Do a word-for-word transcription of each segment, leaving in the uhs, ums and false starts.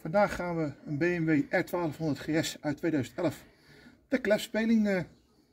Vandaag gaan we een B M W R twaalfhonderd G S uit tweeduizend elf de klepspeling uh,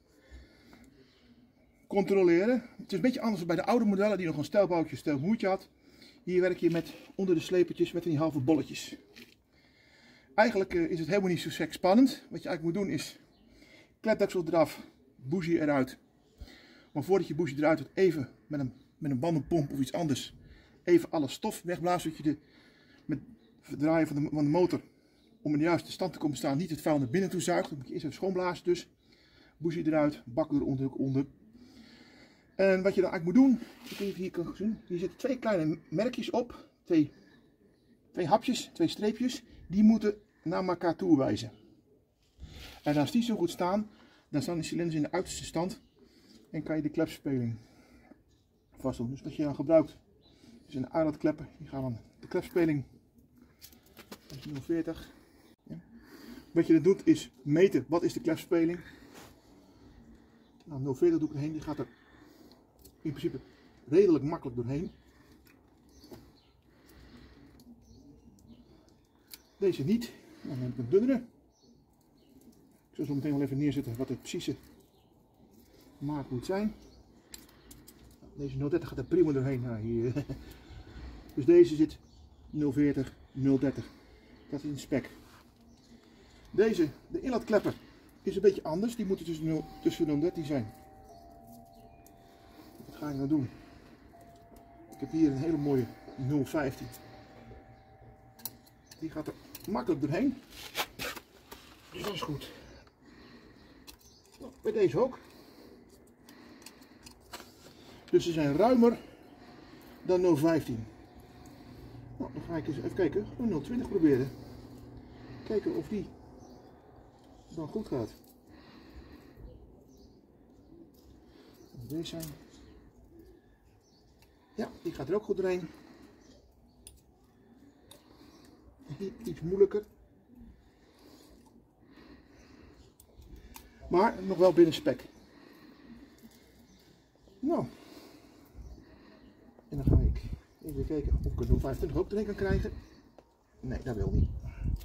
controleren. Het is een beetje anders dan bij de oude modellen die nog een stijlboutje, stijlmoertje had. Hier werk je met onder de slepertjes met die halve bolletjes. Eigenlijk uh, is het helemaal niet zo sec spannend. Wat je eigenlijk moet doen is klepdeksel eraf, bougie eruit. Maar voordat je bougie eruit doet, even met een, met een bandenpomp of iets anders even alle stof wegblazen, zodat je de, met het draaien van de, van de motor om in de juiste stand te komen staan niet het vuil naar binnen toe zuigt. Dan moet je eerst even schoonblazen, dus bougie eruit, bak eronder onder. En wat je dan eigenlijk moet doen, ik even hier kan zien, hier zitten twee kleine merkjes op, twee, twee hapjes, twee streepjes, die moeten naar elkaar toe wijzen. En als die zo goed staan, dan staan de cilinders in de uiterste stand en kan je de klepspeling vast doen. Dus wat je dan gebruikt, is een uitlaatkleppen, die gaan dan de klepspeling, dat is nul veertig. Ja. Wat je dan doet is meten, wat is de klepspeling. Nou, nul veertig doe ik erheen, die gaat er in principe redelijk makkelijk doorheen. Deze niet, dan neem ik een dunnere. Ik zal zo meteen wel even neerzetten wat de precieze maat moet zijn. Deze nul dertig gaat er prima doorheen. Nou, hier. Dus deze zit nul veertig, nul dertig. Dat is een spec. Deze, de inlaatklepper, is een beetje anders. Die moeten tussen, nul, tussen nul dertien zijn. Wat ga ik nou doen? Ik heb hier een hele mooie nul vijftien. Die gaat er makkelijk doorheen. Dus dat is goed. Nou, bij deze ook. Dus ze zijn ruimer dan nul vijftien. Nou, dan ga ik eens even kijken. Een nul twintig proberen. Kijken of die dan goed gaat. Deze zijn. Ja, die gaat er ook goed doorheen. Iets moeilijker. Maar nog wel binnen spec. Nou. En dan ga ik even kijken of ik een nul vijfentwintig ook erin kan krijgen. Nee, dat wil niet.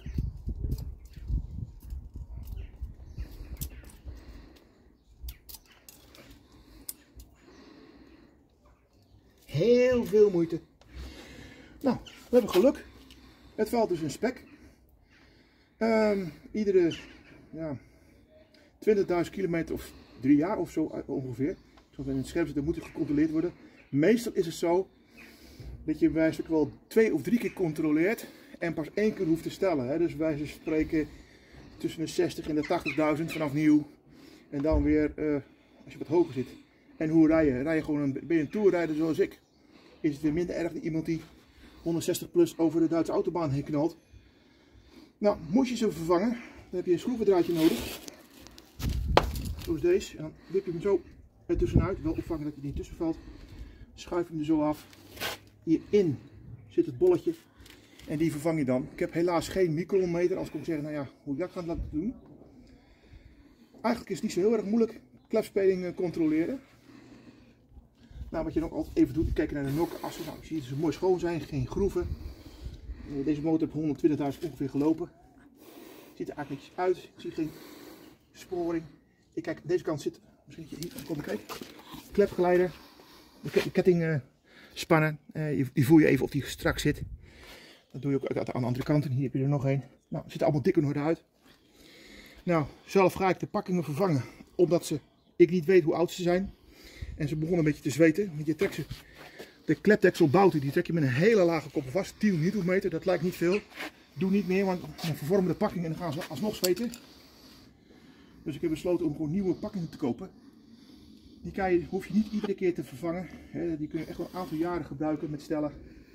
Heel veel moeite. Nou, we hebben geluk. Het valt dus in spec. Um, iedere ja, twintigduizend kilometer of drie jaar of zo ongeveer. Zoals in het scherm zit, dan moet het gecontroleerd worden. Meestal is het zo dat je bij wel twee of drie keer controleert en pas één keer hoeft te stellen. Hè. Dus wij spreken tussen de zestig en de tachtigduizend vanaf nieuw. En dan weer uh, als je wat hoger zit. En hoe rij je? Rij je gewoon een, ben je een tourrijder zoals ik? Is het weer minder erg dan iemand die honderdzestig plus over de Duitse autobaan heen knalt. Nou, moest je ze vervangen, dan heb je een schroevendraadje nodig. Zoals deze. En dan wip je hem zo ertussenuit. Wel opvangen dat hij niet tussen valt. Schuif hem er zo af. Hierin zit het bolletje. En die vervang je dan. Ik heb helaas geen micrometer. Als ik kon zeggen, nou ja, hoe ik dat ga laten doen. Eigenlijk is het niet zo heel erg moeilijk klepspeling controleren. Nou, wat je dan ook altijd even doet, kijken naar de nokassen. Nou, je ziet dat ze mooi schoon zijn, geen groeven. Deze motor heeft honderdtwintigduizend ongeveer gelopen. Ziet er eigenlijk netjes uit. Ik zie geen sporing. Ik kijk, deze kant zit, misschien hier, kom ik kijken. Klepgeleider. De ketting uh, spannen. Uh, die voel je even of die strak zit. Dat doe je ook aan de andere kant. En hier heb je er nog een. Nou, het ziet er allemaal dik en hard uit. Nou, zelf ga ik de pakkingen vervangen. Omdat ze, ik niet weet hoe oud ze zijn. En ze begonnen een beetje te zweten. Want je trekt ze, de klepdekselbouten, die trek je met een hele lage koppen vast. tien newtonmeter, dat lijkt niet veel. Doe niet meer, want dan vervormen de pakking en dan gaan ze alsnog zweten. Dus ik heb besloten om gewoon nieuwe pakkingen te kopen. Die kan je, hoef je niet iedere keer te vervangen. Die kun je echt wel een aantal jaren gebruiken met stellen.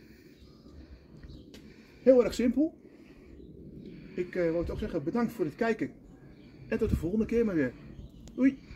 Heel erg simpel. Ik uh, wil het ook zeggen, bedankt voor het kijken. En tot de volgende keer maar weer. Doei!